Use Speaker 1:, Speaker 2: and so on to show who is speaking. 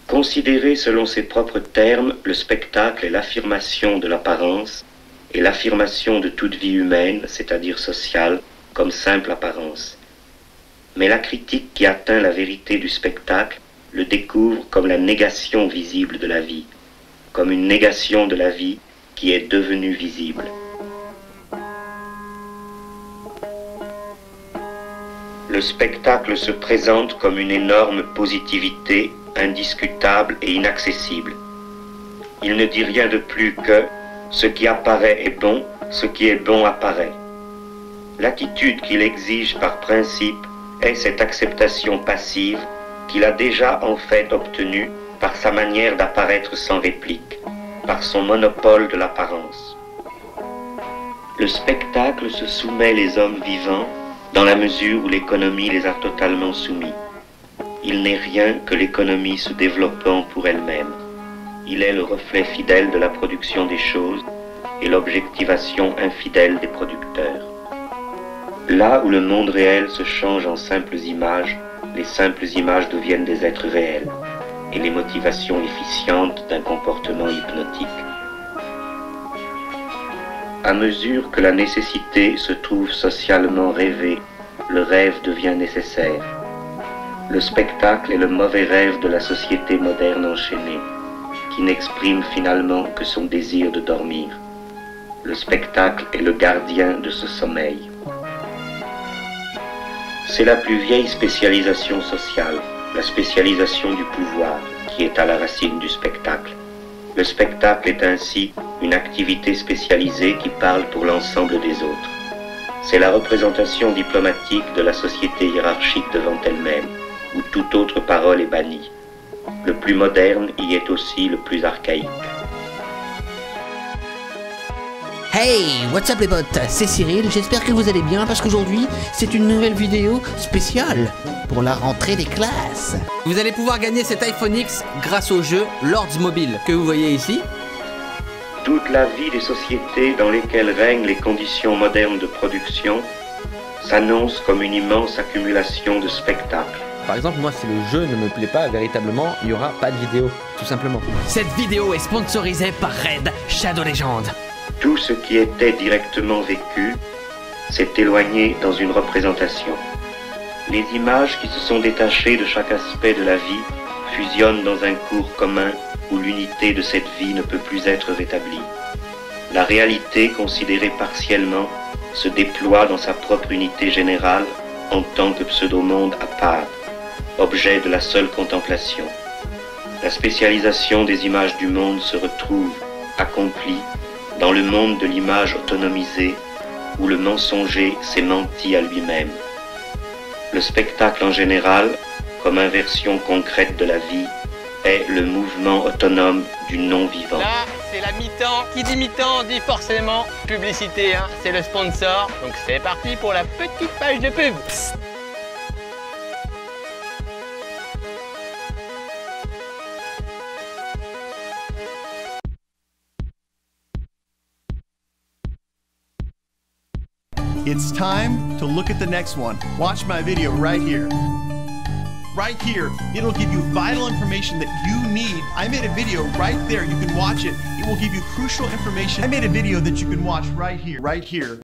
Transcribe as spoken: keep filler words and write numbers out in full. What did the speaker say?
Speaker 1: Considéré selon ses propres termes, le spectacle est l'affirmation de l'apparence et l'affirmation de toute vie humaine, c'est-à-dire sociale, comme simple apparence. Mais la critique qui atteint la vérité du spectacle le découvre comme la négation visible de la vie, comme une négation de la vie qui est devenue visible. Le spectacle se présente comme une énorme positivité indiscutable et inaccessible. Il ne dit rien de plus que « ce qui apparaît est bon, ce qui est bon apparaît ». L'attitude qu'il exige par principe est cette acceptation passive qu'il a déjà en fait obtenue par sa manière d'apparaître sans réplique, par son monopole de l'apparence. Le spectacle se soumet les hommes vivants dans la mesure où l'économie les a totalement soumis. Il n'est rien que l'économie se développant pour elle-même. Il est le reflet fidèle de la production des choses et l'objectivation infidèle des producteurs. Là où le monde réel se change en simples images, les simples images deviennent des êtres réels et les motivations efficientes d'un comportement hypnotique. À mesure que la nécessité se trouve socialement rêvée, le rêve devient nécessaire. Le spectacle est le mauvais rêve de la société moderne enchaînée, qui n'exprime finalement que son désir de dormir. Le spectacle est le gardien de ce sommeil. C'est la plus vieille spécialisation sociale, la spécialisation du pouvoir, qui est à la racine du spectacle. Le spectacle est ainsi une activité spécialisée qui parle pour l'ensemble des autres. C'est la représentation diplomatique de la société hiérarchique devant elle-même, où toute autre parole est bannie. Le plus moderne y est aussi le plus archaïque.
Speaker 2: Hey, what's up les potes, c'est Cyril, j'espère que vous allez bien parce qu'aujourd'hui c'est une nouvelle vidéo spéciale pour la rentrée des classes.
Speaker 3: Vous allez pouvoir gagner cet iPhone X grâce au jeu Lords Mobile que vous voyez ici.
Speaker 1: Toute la vie des sociétés dans lesquelles règnent les conditions modernes de production s'annonce comme une immense accumulation de spectacles.
Speaker 3: Par exemple, moi si le jeu ne me plaît pas véritablement, il n'y aura pas de vidéo, tout simplement.
Speaker 2: Cette vidéo est sponsorisée par Red Shadow Legends.
Speaker 1: Tout ce qui était directement vécu s'est éloigné dans une représentation. Les images qui se sont détachées de chaque aspect de la vie fusionnent dans un cours commun où l'unité de cette vie ne peut plus être rétablie. La réalité, considérée partiellement, se déploie dans sa propre unité générale en tant que pseudo-monde à part, objet de la seule contemplation. La spécialisation des images du monde se retrouve, accomplie, dans le monde de l'image autonomisée, où le mensonger s'est menti à lui-même. Le spectacle en général, comme inversion concrète de la vie, est le mouvement autonome du non-vivant.
Speaker 4: Là, c'est la mi-temps. Qui dit mi-temps dit forcément publicité, hein. C'est le sponsor. Donc c'est parti pour la petite page de pub. Psst.
Speaker 5: It's time to look at the next one. Watch my video right here. Right here, it'll give you vital information that you need. I made a video right there, you can watch it. It will give you crucial information. I made a video that you can watch right here, right here.